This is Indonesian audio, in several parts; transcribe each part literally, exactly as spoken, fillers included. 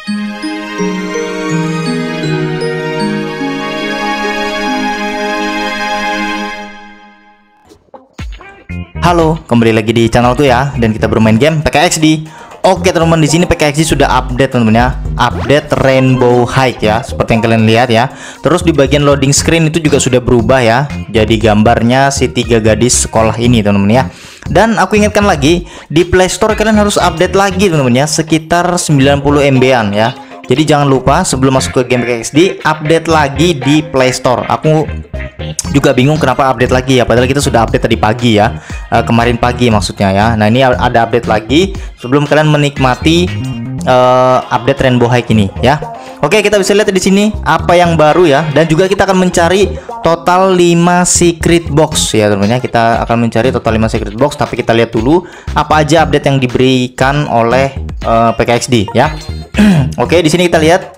Halo, kembali lagi di channelku ya, dan kita bermain game P K X D. Oke teman-teman, di sini P K X D sudah update teman-teman ya, update Rainbow High ya, seperti yang kalian lihat ya. Terus di bagian loading screen itu juga sudah berubah ya, jadi gambarnya si tiga gadis sekolah ini teman-teman ya. Dan aku ingatkan lagi, di Play Store kalian harus update lagi teman-teman ya, sekitar sembilan puluh M B-an ya. Jadi jangan lupa sebelum masuk ke game P K X D, update lagi di Play Store. Aku juga bingung kenapa update lagi ya, padahal kita sudah update tadi pagi ya, uh, kemarin pagi maksudnya ya. Nah ini ada update lagi sebelum kalian menikmati uh, update Rainbow High ini ya. Oke, kita bisa lihat di sini apa yang baru ya, dan juga kita akan mencari total lima secret box ya teman-teman ya. Kita akan mencari total lima secret box, tapi kita lihat dulu apa aja update yang diberikan oleh uh, P K X D ya. Oke, di sini kita lihat.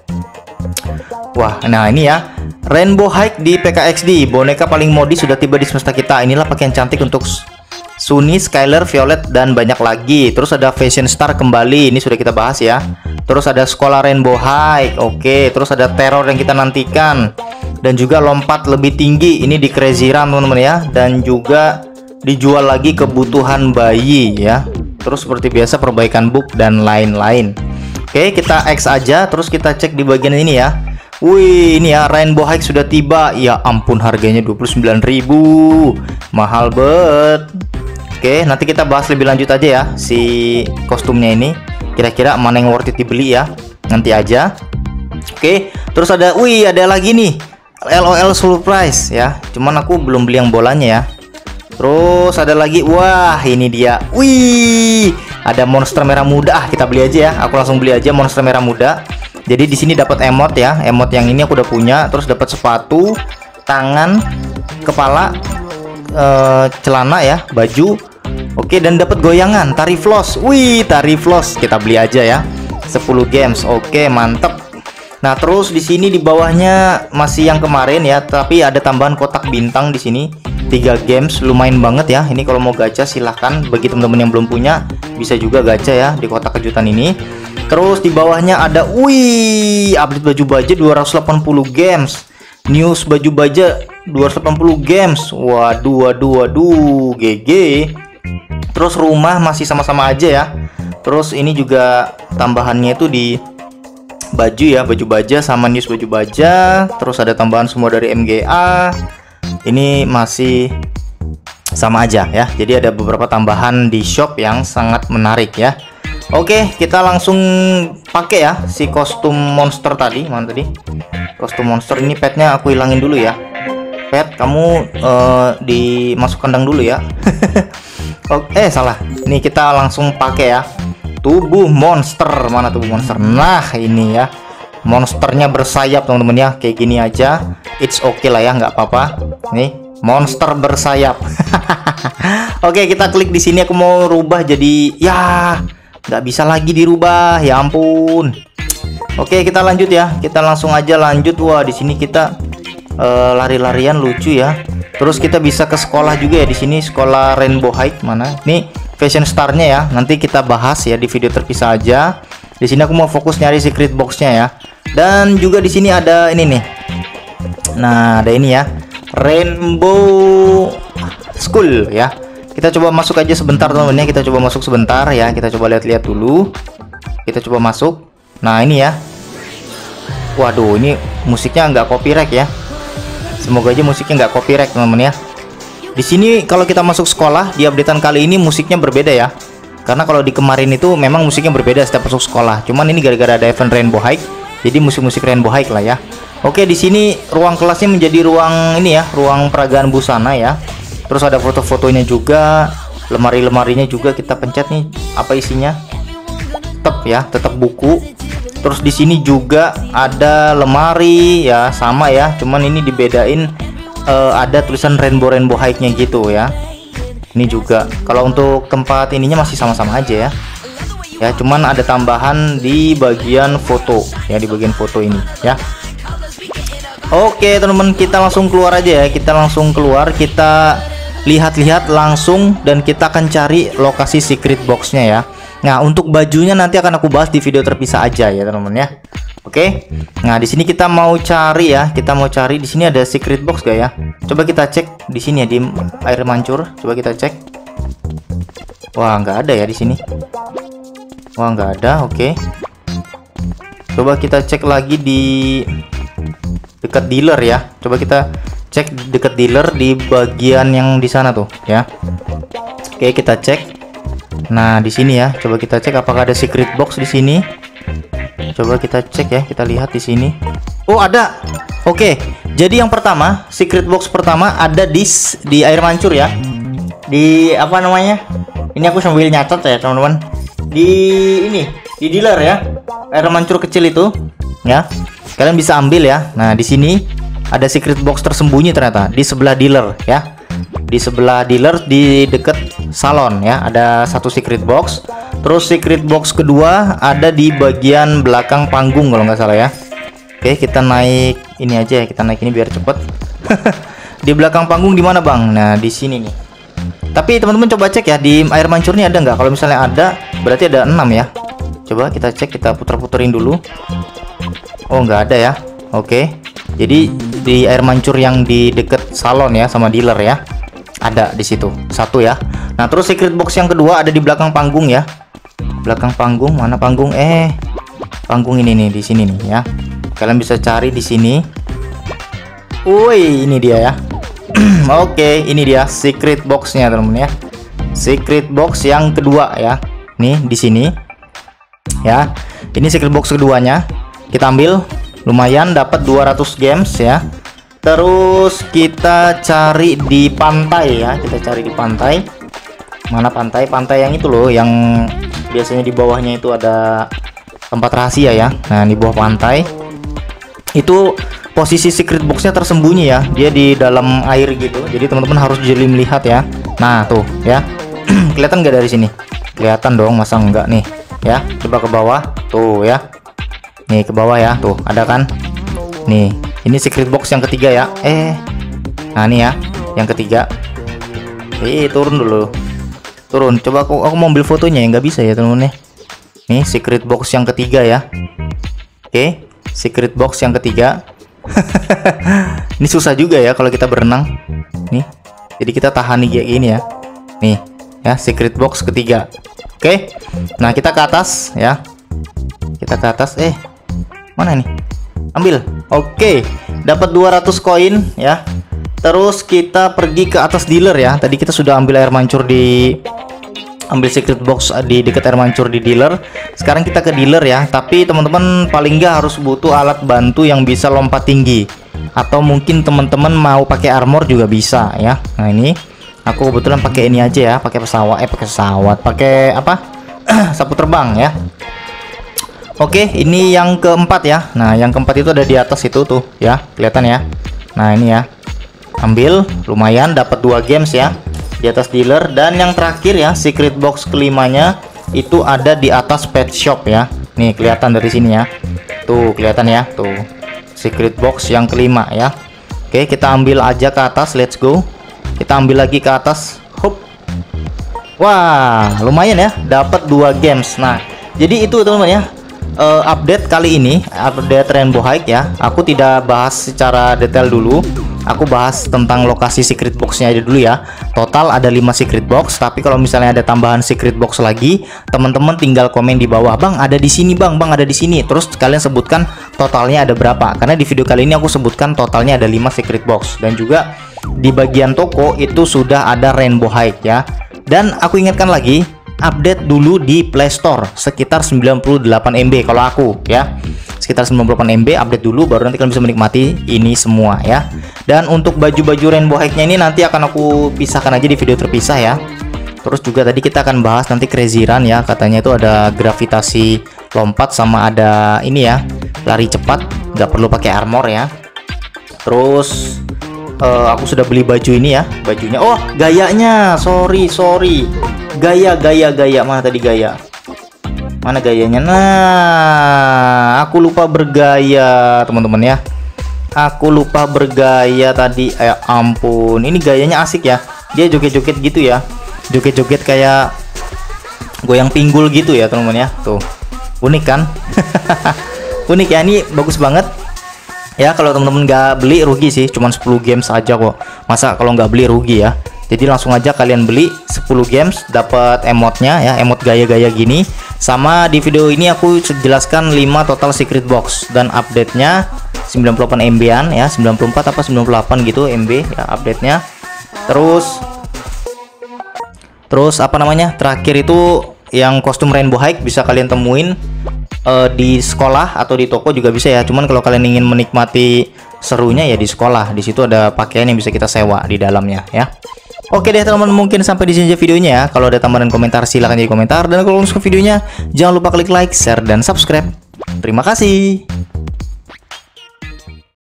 Wah, nah ini ya, Rainbow High di P K X D, boneka paling modis sudah tiba di semesta kita. Inilah pakaian cantik untuk Sunny, Skyler, Violet, dan banyak lagi. Terus ada Fashion Star kembali, ini sudah kita bahas ya. Terus ada sekolah Rainbow High, oke. Terus ada teror yang kita nantikan, dan juga lompat lebih tinggi, ini di Crazy Run teman-teman ya. Dan juga dijual lagi kebutuhan bayi ya. Terus seperti biasa perbaikan book dan lain-lain. Oke, kita X aja, terus kita cek di bagian ini ya. Wih, ini ya, Rainbow High sudah tiba. Ya ampun, harganya dua puluh sembilan ribu. Mahal banget. Oke, nanti kita bahas lebih lanjut aja ya, si kostumnya ini. Kira-kira mana yang worth it dibeli ya, nanti aja. Oke, terus ada, wih, ada lagi nih, LOL surprise ya. Cuman aku belum beli yang bolanya ya. Terus ada lagi, wah ini dia. Wih, ada monster merah muda. Ah, kita beli aja ya. Aku langsung beli aja monster merah muda. Jadi di sini dapat emot ya, emot yang ini aku udah punya. Terus dapat sepatu, tangan, kepala, ee, celana ya, baju. Oke, dan dapat goyangan, tari floss. Wih, tari floss, kita beli aja ya. sepuluh games, oke mantep. Nah terus di sini di bawahnya masih yang kemarin ya, tapi ada tambahan kotak bintang di sini. tiga games, lumayan banget ya. Ini kalau mau gacha silahkan, bagi teman-teman yang belum punya bisa juga gacha ya di kotak kejutan ini. Terus di bawahnya ada, wih, update baju baja dua ratus delapan puluh games, news baju baja dua ratus delapan puluh games. Waduh, waduh, waduh, G G. Terus rumah masih sama-sama aja ya. Terus ini juga tambahannya itu di baju ya, baju baja sama news baju baja. Terus ada tambahan semua dari M G A. Ini masih sama aja ya. Jadi ada beberapa tambahan di shop yang sangat menarik ya. Oke, kita langsung pakai ya si kostum monster tadi. Mana tadi? Kostum monster ini, petnya aku hilangin dulu ya. Pet, kamu uh, dimasuk kandang dulu ya. Oke, eh salah. Ini kita langsung pakai ya. Tubuh monster, mana tubuh monster? Nah, ini ya. Monsternya bersayap teman-teman ya, kayak gini aja. It's okay lah ya, nggak apa-apa. Nih, monster bersayap. Oke, kita klik di sini. Aku mau rubah jadi, ya nggak bisa lagi dirubah, ya ampun. Oke, kita lanjut ya. Kita langsung aja lanjut. Wah, di sini kita uh, lari-larian lucu ya. Terus kita bisa ke sekolah juga ya di sini, sekolah Rainbow High mana? Nih Fashion Star-nya ya. Nanti kita bahas ya di video terpisah aja. Di sini aku mau fokus nyari secret box-nya ya. Dan juga di sini ada ini nih. Nah, ada ini ya. Rainbow School ya. Kita coba masuk aja sebentar teman-teman ya. Kita coba masuk sebentar ya. Kita coba lihat-lihat dulu. Kita coba masuk. Nah, ini ya. Waduh, ini musiknya nggak copyright ya. Semoga aja musiknya nggak copyright teman-teman ya. Di sini kalau kita masuk sekolah di updatean kali ini musiknya berbeda ya. Karena kalau di kemarin itu memang musiknya berbeda setiap masuk sekolah. Cuman ini gara-gara ada event Rainbow High, jadi musik-musik Rainbow High lah ya. Oke, di sini ruang kelasnya menjadi ruang ini ya, ruang peragaan busana ya. Terus ada foto-fotonya juga, lemari-lemarinya juga kita pencet nih apa isinya. Tetap ya, tetap buku. Terus di sini juga ada lemari ya, sama ya, cuman ini dibedain uh, ada tulisan Rainbow Rainbow High-nya gitu ya. Ini juga kalau untuk tempat ininya masih sama-sama aja ya. Ya, cuman ada tambahan di bagian foto ya, di bagian foto ini ya. Oke, teman-teman, kita langsung keluar aja ya. Kita langsung keluar, kita lihat-lihat langsung dan kita akan cari lokasi secret box-nya ya. Nah, untuk bajunya nanti akan aku bahas di video terpisah aja ya teman-teman ya. Oke. Nah, di sini kita mau cari ya. Kita mau cari di sini ada secret box gak ya? Coba kita cek di sini ya, di air mancur. Coba kita cek. Wah, nggak ada ya di sini. Wah, nggak ada. Oke. Coba kita cek lagi di dekat dealer ya. Coba kita cek dekat dealer di bagian yang di sana tuh ya. Oke, kita cek. Nah, di sini ya. Coba kita cek apakah ada secret box di sini. Coba kita cek ya. Kita lihat di sini. Oh, ada. Oke. Jadi yang pertama, secret box pertama ada di di air mancur ya. Di apa namanya? Ini aku sambil nyatet ya, teman-teman. Di ini, di dealer ya. Air mancur kecil itu ya. Kalian bisa ambil ya. Nah, di sini ada secret box tersembunyi ternyata di sebelah dealer ya. Di sebelah dealer di dekat salon ya, ada satu secret box. Terus secret box kedua ada di bagian belakang panggung kalau nggak salah ya. Oke, kita naik ini aja ya, kita naik ini biar cepet. Di belakang panggung di mana bang? Nah, di sini nih. Tapi teman-teman coba cek ya, di air mancurnya ada nggak? Kalau misalnya ada, berarti ada enam ya. Coba kita cek, kita puter-puterin dulu. Oh, nggak ada ya. Oke. Jadi di air mancur yang di deket salon ya sama dealer ya, ada di situ satu ya. Nah, terus secret box yang kedua ada di belakang panggung ya. Belakang panggung, mana panggung? Eh, panggung ini nih, di sini nih ya. Kalian bisa cari di sini. Woi, ini dia ya. Oke, ini dia secret boxnya teman-teman ya. Secret box yang kedua ya. Nih di sini. Ya. Ini secret box keduanya. Kita ambil, lumayan dapat dua ratus gems ya. Terus kita cari di pantai ya. Kita cari di pantai. Mana pantai? Pantai yang itu loh, yang biasanya di bawahnya itu ada tempat rahasia ya. Nah, di bawah pantai itu posisi secret boxnya tersembunyi ya, dia di dalam air gitu, jadi teman-teman harus jeli melihat ya. Nah tuh ya. Kelihatan nggak dari sini? Kelihatan dong, masa enggak nih ya. Coba ke bawah tuh ya, nih ke bawah ya, tuh ada kan nih. Ini secret box yang ketiga ya. Eh nah ini ya yang ketiga. Eh turun dulu, turun. Coba aku, aku mau ambil fotonya ya, nggak bisa ya teman-teman. Nih secret box yang ketiga ya. Oke, secret box yang ketiga. Ini susah juga ya kalau kita berenang nih, jadi kita tahan nih kayak gini ya. Nih ya, secret box ketiga. Oke, nah kita ke atas ya, kita ke atas. Eh mana nih, ambil. Oke, dapat dua ratus koin ya. Terus kita pergi ke atas dealer ya. Tadi kita sudah ambil air mancur di ambil secret box di dekat air mancur di dealer. Sekarang kita ke dealer ya. Tapi teman-teman paling nggak harus butuh alat bantu yang bisa lompat tinggi, atau mungkin teman-teman mau pakai armor juga bisa ya. Nah ini aku kebetulan pakai ini aja ya, pakai pesawat eh pakai pesawat pakai apa sapu terbang ya. Oke, ini yang keempat ya. Nah yang keempat itu ada di atas itu tuh ya, kelihatan ya. Nah ini ya, ambil, lumayan dapat dua games ya di atas dealer. Dan yang terakhir ya, secret box kelimanya itu ada di atas pet shop ya. Nih kelihatan dari sini ya, tuh kelihatan ya, tuh secret box yang kelima ya. Oke, kita ambil aja ke atas, let's go. Kita ambil lagi ke atas. Hup. Wah lumayan ya, dapat dua games. Nah jadi itu teman-teman ya, uh, update kali ini, update Rainbow Hike ya. Aku tidak bahas secara detail dulu, aku bahas tentang lokasi secret boxnya aja dulu ya. Total ada lima secret box, tapi kalau misalnya ada tambahan secret box lagi, teman-teman tinggal komen di bawah, bang ada di sini, bang bang ada di sini. Terus kalian sebutkan totalnya ada berapa, karena di video kali ini aku sebutkan totalnya ada lima secret box. Dan juga di bagian toko itu sudah ada Rainbow Hike ya. Dan aku ingatkan lagi, update dulu di Play Store sekitar sembilan puluh delapan M B kalau aku ya. Sekitar sembilan puluh delapan M B update dulu, baru nanti kalian bisa menikmati ini semua ya. Dan untuk baju-baju Rainbow Hike-nya ini nanti akan aku pisahkan aja di video terpisah ya. Terus juga tadi kita akan bahas nanti Crazy Run ya, katanya itu ada gravitasi lompat sama ada ini ya, lari cepat, nggak perlu pakai armor ya. Terus uh, aku sudah beli baju ini ya, bajunya. Oh gayanya, sorry sorry gaya gaya gaya mana tadi gaya, mana gayanya? Nah aku lupa bergaya teman-teman ya, aku lupa bergaya tadi. Ya ampun, ini gayanya asik ya, dia joget-joget gitu ya, joget-joget kayak goyang pinggul gitu ya teman-teman ya. Tuh, unik kan? Unik ya, ini bagus banget. Ya kalau teman-teman nggak beli rugi sih, cuman sepuluh games aja kok. Masa kalau nggak beli rugi ya. Jadi langsung aja kalian beli sepuluh games, dapat emotnya ya, emot gaya-gaya gini. Sama di video ini aku jelaskan lima total secret box dan update-nya sembilan puluh delapan M B-an ya, sembilan puluh empat apa sembilan puluh delapan gitu M B ya update-nya. Terus Terus apa namanya? Terakhir itu yang kostum Rainbow Hike bisa kalian temuin uh, di sekolah atau di toko juga bisa ya. Cuman kalau kalian ingin menikmati serunya ya di sekolah. Di situ ada pakaian yang bisa kita sewa di dalamnya ya. Oke deh teman-teman, mungkin sampai di sini aja videonya ya. Kalau ada tambahan komentar silahkan jadi komentar, dan kalau suka videonya jangan lupa klik like, share dan subscribe. Terima kasih.